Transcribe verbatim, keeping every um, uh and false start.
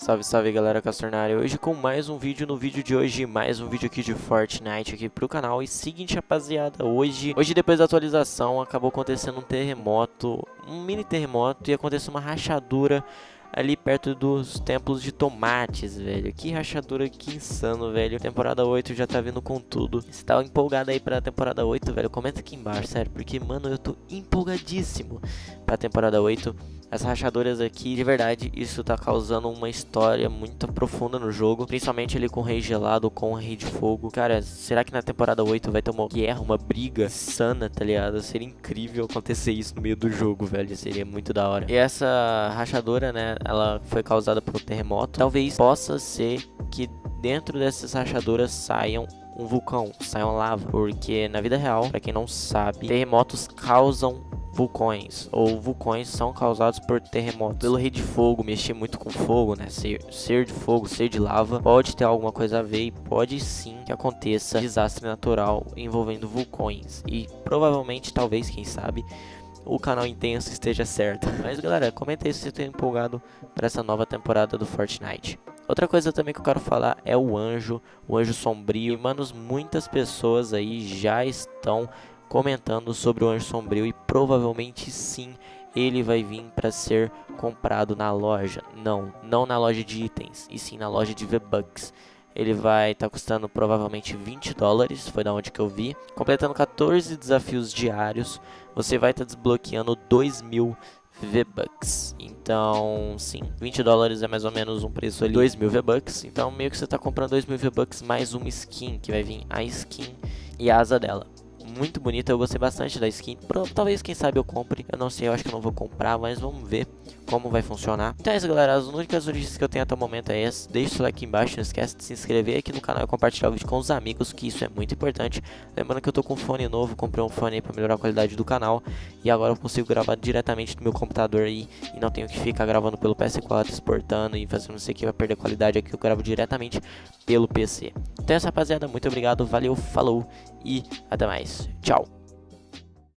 Salve, salve galera, Castor na área, hoje com mais um vídeo. No vídeo de hoje, mais um vídeo aqui de Fortnite aqui pro canal. E seguinte, rapaziada, hoje, hoje depois da atualização, acabou acontecendo um terremoto, um mini terremoto, e aconteceu uma rachadura ali perto dos templos de tomates, velho. Que rachadura, que insano, velho. Temporada oito já tá vindo com tudo. Se tá empolgado aí pra temporada oito, velho, comenta aqui embaixo, sério, porque, mano, eu tô empolgadíssimo pra temporada oito. As rachaduras aqui, de verdade, isso tá causando uma história muito profunda no jogo. Principalmente ali com o Rei Gelado, com o Rei de Fogo. Cara, será que na temporada oito vai ter uma guerra, uma briga insana, tá ligado? Seria incrível acontecer isso no meio do jogo, velho. Seria muito da hora. E essa rachadura, né, ela foi causada por um terremoto. Talvez possa ser que dentro dessas rachaduras saiam um vulcão, saiam lava. Porque na vida real, pra quem não sabe, terremotos causam vulcões, ou vulcões são causados por terremotos. Pelo Rei de Fogo mexer muito com fogo, né, ser, ser de fogo, ser de lava, pode ter alguma coisa a ver e pode sim que aconteça desastre natural envolvendo vulcões. E provavelmente, talvez, quem sabe, o canal Intenso esteja certo. Mas galera, comenta aí se você está empolgado para essa nova temporada do Fortnite. Outra coisa também que eu quero falar é o Anjo, o Anjo Sombrio. E, manos, muitas pessoas aí já estão comentando sobre o Anjo Sombrio e provavelmente sim, ele vai vir para ser comprado na loja. Não, não na loja de itens, e sim na loja de V-Bucks. Ele vai estar tá custando provavelmente vinte dólares, foi da onde que eu vi. Completando quatorze desafios diários, você vai estar tá desbloqueando dois mil V-Bucks. Então, sim, vinte dólares é mais ou menos um preço ali, dois mil V-Bucks. Então, meio que você está comprando dois mil V-Bucks mais uma skin, que vai vir a skin e a asa dela. Muito bonita, eu gostei bastante da skin. Talvez, quem sabe, eu compre. Eu não sei, eu acho que eu não vou comprar, mas vamos ver como vai funcionar. Então é isso, galera, as únicas notícias que eu tenho até o momento é essa. Deixa o like aqui embaixo, não esquece de se inscrever aqui no canal e compartilhar o vídeo com os amigos, que isso é muito importante. Lembrando que eu tô com um fone novo, comprei um fone aí pra melhorar a qualidade do canal. E agora eu consigo gravar diretamente do meu computador aí, e não tenho que ficar gravando pelo P S quatro, exportando e fazendo não sei o que, vai perder qualidade aqui. Eu gravo diretamente pelo P C. Então é isso, rapaziada, muito obrigado, valeu, falou e até mais. Tchau.